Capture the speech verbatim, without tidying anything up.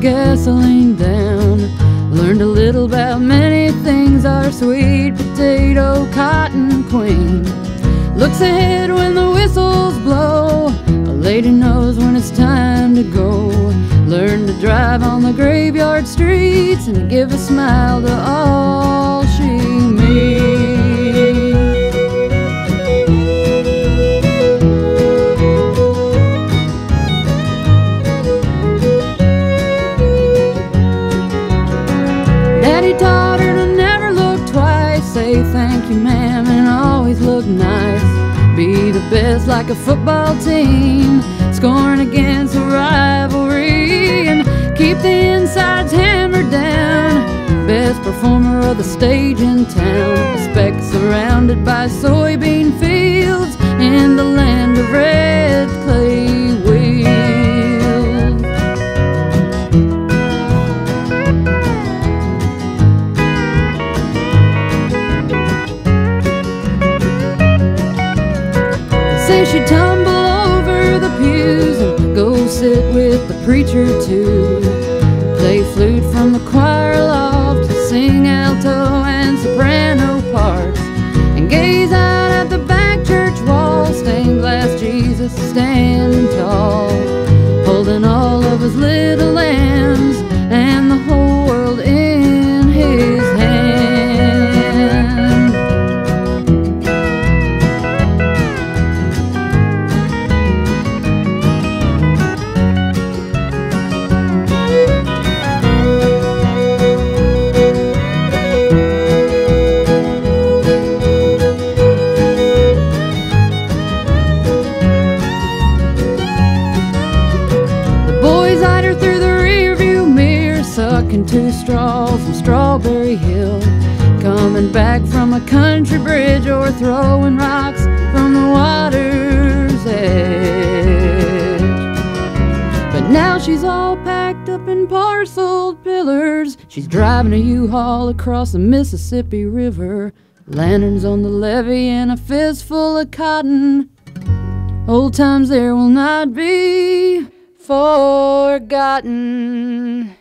gasoline down. Learned a little about many things, our sweet potato cotton queen. Looks ahead when the whistles blow, a lady knows when it's time to go. Learned to drive on the graveyard streets and to give a smile to all she meets. Daddy taught her to never look twice, say thank you ma'am and always look nice. Be the best like a football team, scoring against a rivalry, and keep the insides hammered down. Best performer of the stage in town. Respect surrounded by soybean fields in the land of red clay wheels. Say she'd tumble over the pews and go sit with the preacher too. Play flute from the choir loft to sing alto and soprano parts, and gaze out at the back church wall. Stained glass Jesus standing tall, holding all of his little lambs and the whole world in his hand. Two straws from Strawberry Hill, coming back from a country bridge or throwing rocks from the water's edge. But now she's all packed up in parceled pillars. She's driving a U-Haul across the Mississippi River, lanterns on the levee and a fistful of cotton. Old times there will not be forgotten.